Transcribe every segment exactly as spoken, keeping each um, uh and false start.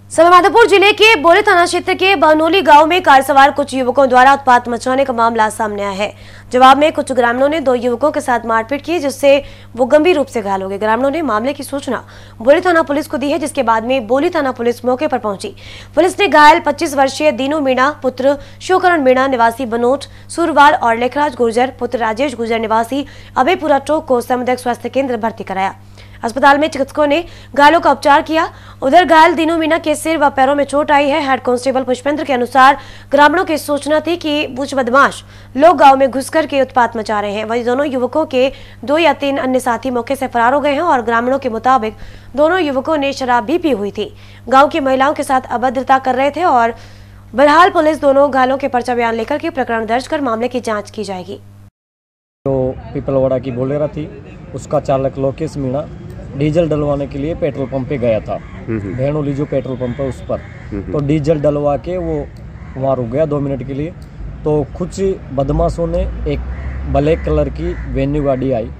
सवाईमाधोपुर जिले के बोरे थाना क्षेत्र के बनोली गांव में कार सवार कुछ युवकों द्वारा उत्पात मचाने का मामला सामने आया है। जवाब में कुछ ग्रामीणों ने दो युवकों के साथ मारपीट की, जिससे वो गंभीर रूप से घायल हो गए। ग्रामीणों ने मामले की सूचना बोरे थाना पुलिस को दी है, जिसके बाद में बोली थाना पुलिस मौके पर पहुंची। पुलिस ने घायल पच्चीस वर्षीय दीनू मीणा पुत्र शिवकरण मीणा निवासी बनोट सुरवाल और लेखराज गुर्जर पुत्र राजेश गुर्जर निवासी अभयपुरा टोक को सामुदायिक स्वास्थ्य केंद्र भर्ती कराया। अस्पताल में चिकित्सकों ने घायलों का उपचार किया। उधर घायल दीनू मीणा के सिर व पैरों में चोट आई है। हेड कांस्टेबल पुष्पेंद्र के अनुसार ग्रामीणों की सूचना थी कि कुछ बदमाश लोग गांव में घुसकर के उत्पात मचा रहे हैं। वहीं दोनों युवकों के दो या तीन अन्य साथी मौके से फरार हो गए हैं और ग्रामीणों के मुताबिक दोनों युवकों ने शराब भी पी हुई थी, गाँव की महिलाओं के साथ अभद्रता कर रहे थे और बहरहाल पुलिस दोनों घायलों के पर्चा बयान लेकर के प्रकरण दर्ज कर मामले की जाँच की जाएगी। तो पीपलवाड़ा की बोलेरा थी, उसका चालक लोकेश मीणा डीजल डलवाने के लिए पेट्रोल पंप पे गया था। भेणोली जो पेट्रोल पंप है उस पर, तो डीजल डलवा के वो वहाँ रुक गया दो मिनट के लिए। तो कुछ बदमाशों ने एक ब्लैक कलर की वेन्यू गाड़ी आई,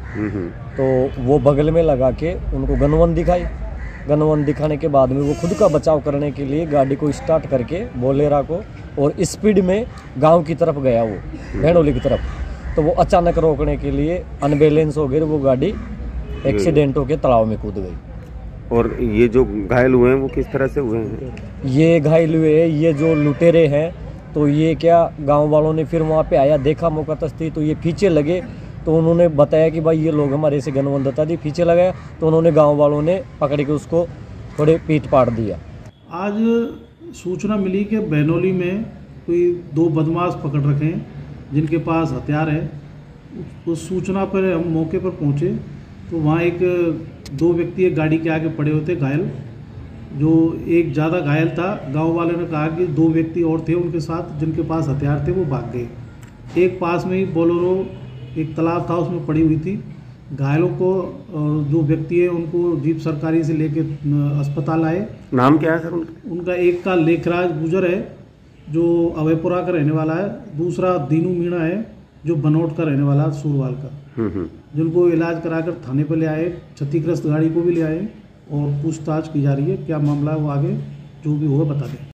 तो वो बगल में लगा के उनको गनवन दिखाई। गनवन दिखाने के बाद में वो खुद का बचाव करने के लिए गाड़ी को स्टार्ट करके बोलेरा को और स्पीड में गाँव की तरफ गया, वो भेणोली की तरफ। तो वो अचानक रोकने के लिए अनबैलेंस हो गई, वो गाड़ी एक्सीडेंट होकर तालाब में कूद गई। और ये जो घायल हुए हैं वो किस तरह से हुए हैं? ये घायल हुए हैं, ये जो लुटेरे हैं, तो ये क्या गांव वालों ने फिर वहाँ पे आया, देखा मौका तस्ती, तो ये पीछे लगे। तो उन्होंने बताया कि भाई ये लोग हमारे से गनवंदता दी, पीछे लगाया। तो उन्होंने गांव वालों ने पकड़ के उसको थोड़े पीट पाट दिया। आज सूचना मिली कि बैनोली में कोई दो बदमाश पकड़ रखे हैं जिनके पास हथियार है। उस सूचना पर हम मौके पर पहुँचे तो वहाँ एक दो व्यक्ति एक गाड़ी के आगे पड़े होते घायल, जो एक ज़्यादा घायल था। गांव वालों ने कहा कि दो व्यक्ति और थे उनके साथ जिनके पास हथियार थे, वो भाग गए। एक पास में ही बोलेरो एक तालाब था, उसमें पड़ी हुई थी। घायलों को जो व्यक्ति है उनको जीप सरकारी से लेके अस्पताल आए। नाम क्या है सर उनका? उनका एक का लेखराज गुर्जर है जो अभयपुरा का रहने वाला है, दूसरा दीनू मीणा है जो बनोट का रहने वाला सुरवाल का, जिनको इलाज कराकर थाने पर ले आए। क्षतिग्रस्त गाड़ी को भी ले आए और पूछताछ की जा रही है। क्या मामला है वो आगे जो भी होगा बता दें।